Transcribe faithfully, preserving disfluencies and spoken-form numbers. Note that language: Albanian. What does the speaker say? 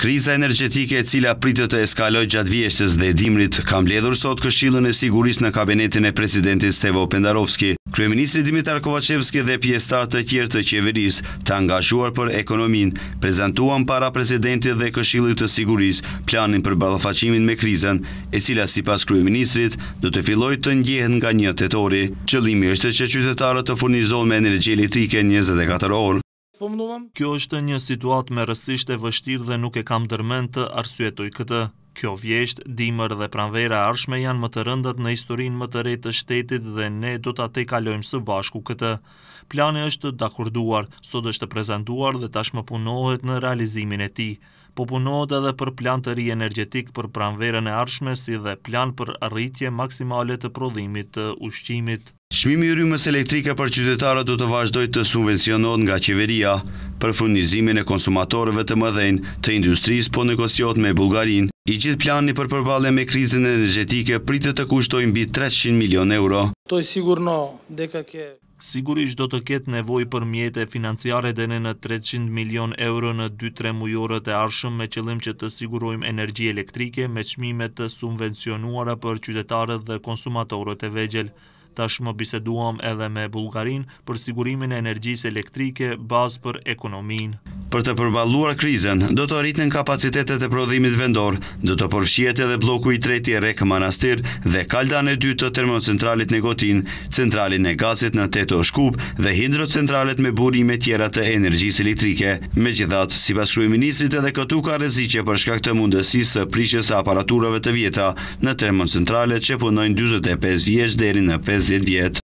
Kriza energjetike e cila pritet të eskalojë gjatë vjeshtës dhe dimrit ka mbledhur sot Këshillin e Sigurisë në kabinetin e presidentit Stevo Pendarovski. Kryeministri Dimitar Kovacevski dhe pjesëtarë të tjerë të qeverisë të angazhuar për ekonominë prezantuan para presidentit dhe Këshillit të Sigurisë planin për ballafaqimin me krizën, e cila sipas kryeministrit do të fillojë të ndjehet nga një tetori. Qëllimi është që qytetarët të furnizohen me energji elektrike njëzet e katër orë. Kjo është një situatë me rësisht e vështirë dhe nuk e kam dërmend të arsyetoj këtë. Kjo vjesht, dimër dhe pranvera e ardhshme janë më të rëndat në historinë më të re të shtetit dhe ne do ta tejkalojmë së bashku këtë. Plani është dakorduar, sot është prezantuar dhe tashmë punohet në realizimin e tij. Po punohet edhe për plan të ri energjetik për pranverën e ardhshme si dhe plan për arritje maksimale të prodhimit të ushqimit. Çmimi i rrymës elektrike për qytetarët do të vazhdojë të subvencionohet nga qeveria. Për furnizimin e konsumatorëve të mëdhenj të industrisë po negociohet me Bullgarinë. I gjithë plani për përballje me krizën energjetike pritet të kushtojë mbi treqind milion euro. To je sigurno дека ќе Sigurisht do të ketë nevojë për mjete financiare deri në treqind milion euro në dy tre mujorët e ardhshëm me qëllim që të sigurojmë energji elektrike me çmime të subvencionuara për qytetarët dhe konsumatorët e vegjël. Tashmë biseduam edhe me Bullgarinë për sigurimin e energjisë elektrike bazë për ekonominë. Për të përballuar krizën, do të rriten kapacitetet e prodhimit vendor, do të përfshihet edhe bloku i treti Rek Manastir dhe kaldan e dytë të termocentralit Negotin, centralin e gazit në Teto Shkup dhe hidrocentralet me burime tjera të energjisë elektrike. Megjithatë, sipas kryeministrit edhe këtu ka rreziqe për shkak të mundësisë së prishjes së aparaturave të vjetra në termocentralet që punojnë dyzet e pesë vjeç deri në pesëdhjetë vjet.